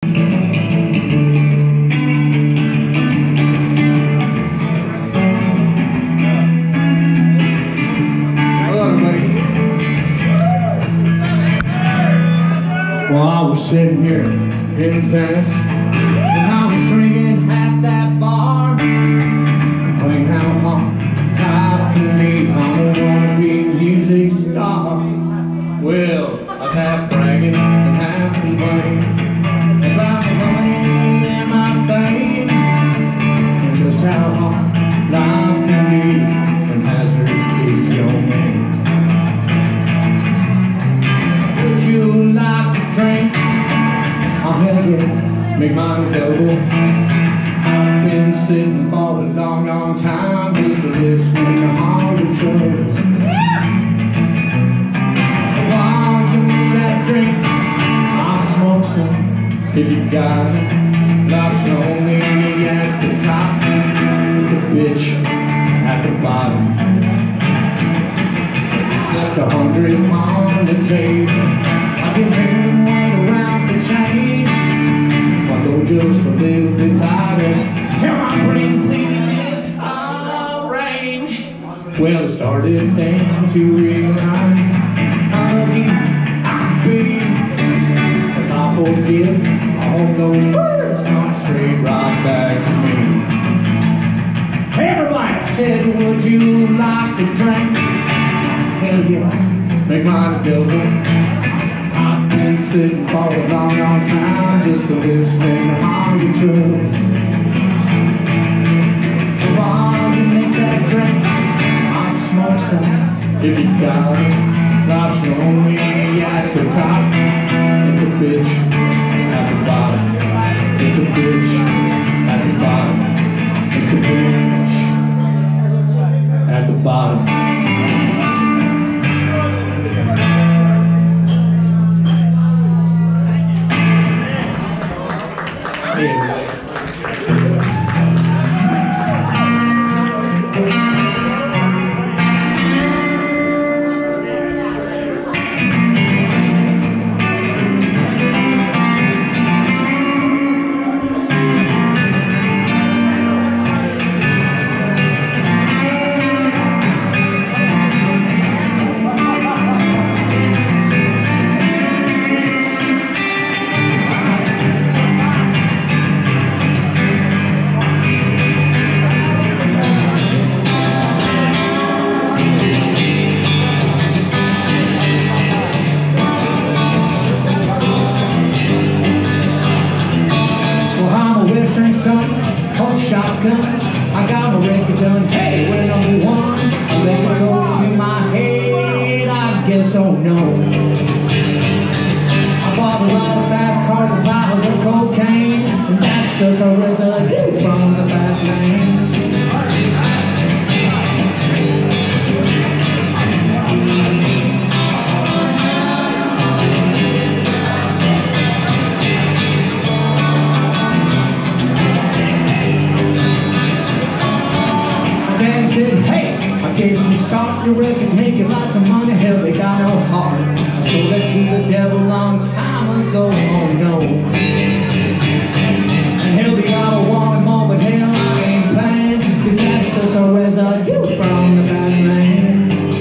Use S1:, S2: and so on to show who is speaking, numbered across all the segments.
S1: Well, I was sitting here in Venice, and I was drinking at that bar, complaining how hard life can be. I'm a wannabe music star. Well, I was half bragging and half complaining about my money and my fame, and just how hard life can be when hazard is your name. Would you like a drink? I'll have it, make mine double. I've been sitting for a long, long time just for listening to all the troubles. While you mix that drink, I'll smoke some if you got it. Life's lonely at the top, it's a bitch at the bottom. Left 100 on the table. I didn't wait around for change. My load just a little bit lighter. Here my brain completely disarranged. Well, I started then to realize how lucky I could be if I forget all those words come straight right back to me. Hey everybody, I said, would you like a drink? Hell yeah, make mine a double. I've been sitting for a long, long time just for listening to all your troubles. And while you mix that drink, I'll smoke some if you got it. Life's lonely at the top, it's a bitch at the bottom. It's a bitch at the bottom. It's a bitch at the bottom. Hold shotgun, I got my record done. Hey, we're number one. I let it go to my head, I guess, oh no. I bought a lot of fast cars and vials of cocaine, and that's just a residue from the fast lane. Daddy said, hey, I gave them the start, your records making lots of money, hell, they got no heart. I sold that to the devil a long time ago, oh no. And hell, they got a wanted more, but hell, I ain't playing, cause that's just a residue from the fast lane.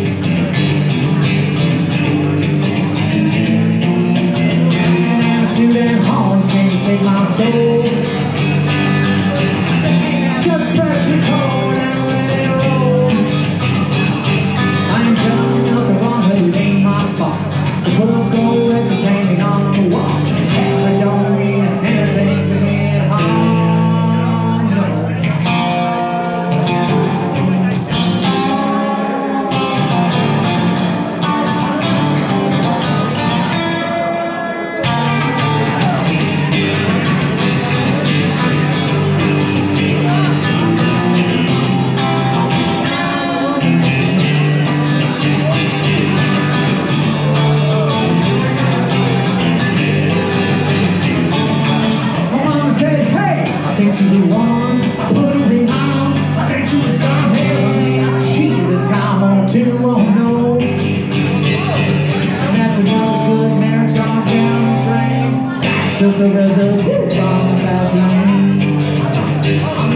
S1: And shoot and horns can't take my soul. I said, hey, now just press record. The 12 gold records hanging on the wall. They don't mean anything to me at all, no. She's the one I put a ring on. I think she was gone hell on me. I cheated the time on too, oh no. And that's another good marriage gone down the drain. That's just the residue from the fast lane.